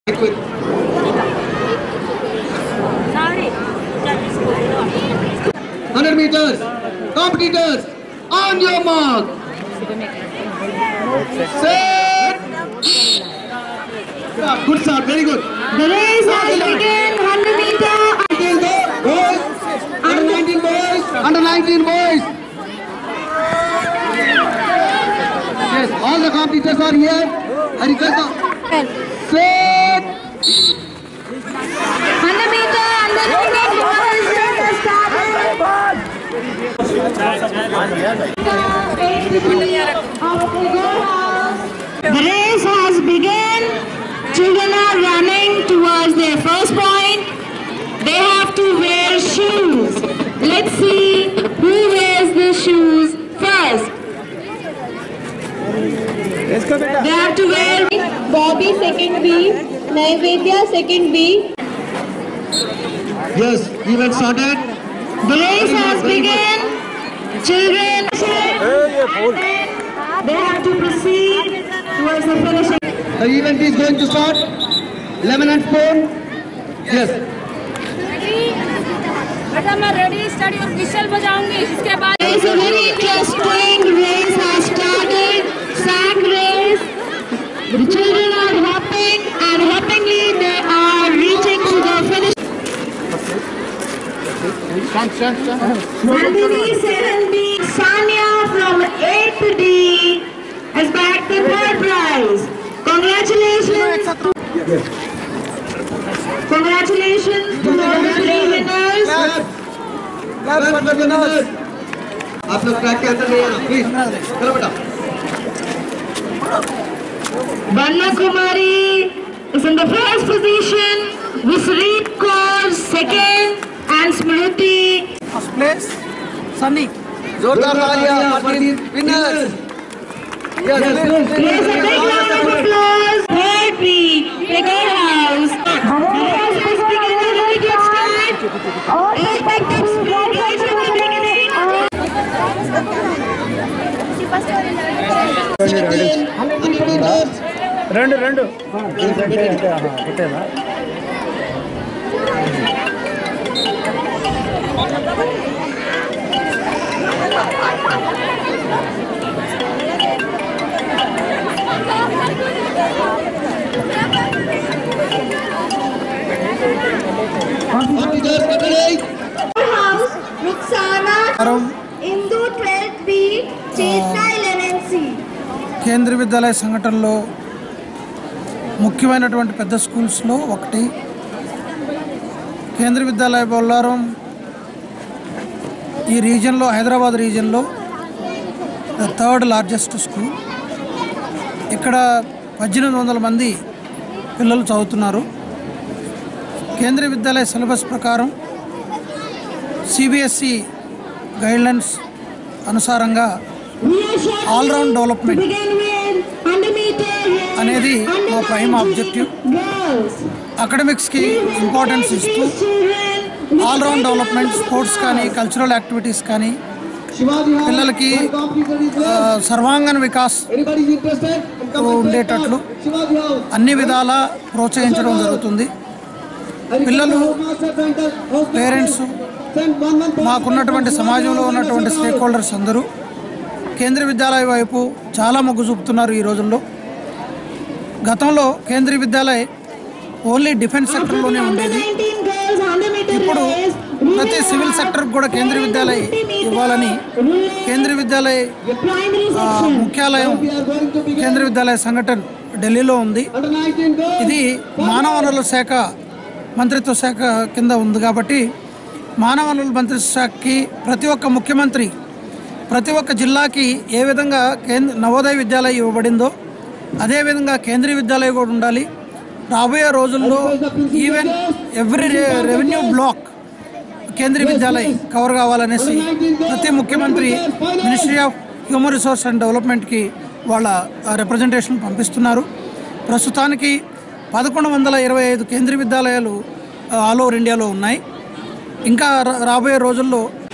100 meters, competitors, on your mark. Set. Good start, very good. The race has begun. 100 meter. Boys, under 19 boys, under 19 boys. Yes, all the competitors are here. I request the set. 100 meter. Under 19 boys. The race has begun. Children are running towards their first point. They have to wear shoes. Let's see who wears the shoes first. They have to wear Bobby second B, Vidya second B. Yes, event started. The race has begun. Children, they have to proceed towards the finishing. The event is going to start. Lemon and spoon. Yes. बेटा मैं ready study और whistle बजाऊंगी इसके बाद There is a very interesting race has started. Sack race. The children are hopping and hoppingly they are reaching to the finish. Nandini 7B, Sanya from 8th D has bagged the third prize. Congratulations. Congratulations to all the three winners. आप लोग track के अंदर नहीं आना please चलो बेटा Banna Kumari is in the first position, Visreet Kaur second and Smriti first place. Sunny. जोरदार तालियां for the winners. Yes, There's a big round of applause. Third B, Bigger House. The race is beginning a very good start. Expected speed right from the beginning. రెండు పెట్టేదా House, Ruxana, Indu 12th B, Chetna 11th C. Kendriya Vidyalaya సంఘటనలో ముఖ్యమైనటువంటి పెద్ద స్కూల్స్లో ఒకటి కేంద్రీయ విద్యాలయ బొల్లారం ఈ రీజన్లో హైదరాబాద్ రీజన్లో ద థర్డ్ లార్జెస్ట్ స్కూల్. ఇక్కడ 1800 మంది పిల్లలు చదువుతున్నారు. కేంద్రీయ విద్యాలయ సిలబస్ ప్రకారం సిబిఎస్ఈ గైడ్లైన్స్ అనుసారంగా ఆల్రౌండ్ డెవలప్మెంట్ అనేది మా ప్రైమ్ ఆబ్జెక్టివ్. అకాడమిక్స్కి ఇంపార్టెన్స్ ఇస్తూ ఆల్రౌండ్ డెవలప్మెంట్, స్పోర్ట్స్ కానీ కల్చరల్ యాక్టివిటీస్ కానీ పిల్లలకి సర్వాంగన వికాస్ ఉండేటట్లు అన్ని విధాల ప్రోత్సహించడం జరుగుతుంది. పిల్లలు, పేరెంట్స్, మాకున్నటువంటి సమాజంలో ఉన్నటువంటి స్టేక్ హోల్డర్స్ అందరూ కేంద్రీయ విద్యాలయ వైపు చాలా మొగ్గు చూపుతున్నారు ఈ రోజుల్లో. గతంలో కేంద్రీయ విద్యాలయ ఓన్లీ డిఫెన్స్ సెక్టర్లోనే ఉండేది. ఇప్పుడు ప్రతి సివిల్ సెక్టర్కి కూడా కేంద్రీయ విద్యాలయ ఇవ్వాలని కేంద్రీయ విద్యాలయ ముఖ్యాలయం కేంద్రీయ విద్యాలయ సంఘటన ఢిల్లీలో ఉంది. ఇది మానవ వనరుల శాఖ మంత్రిత్వ శాఖ కింద ఉంది కాబట్టి మానవ వనరుల మంత్రిత్వ శాఖకి ప్రతి ఒక్క ముఖ్యమంత్రి ప్రతి ఒక్క జిల్లాకి ఏ విధంగా నవోదయ విద్యాలయం ఇవ్వబడిందో అదేవిధంగా కేంద్రీయ విద్యాలయం కూడా ఉండాలి. రాబోయే రోజుల్లో ఈవెన్ ఎవ్రీ రెవెన్యూ బ్లాక్ కేంద్రీయ విద్యాలయం కవర్ కావాలనేసి ప్రతి ముఖ్యమంత్రి ministry of human resource and డెవలప్మెంట్కి వాళ్ళ రిప్రజెంటేషన్ పంపిస్తున్నారు. ప్రస్తుతానికి 1125 కేంద్రీయ విద్యాలయాలు ఆల్ ఓవర్ ఇండియాలో ఉన్నాయి. ఇంకా రాబోయే రోజుల్లో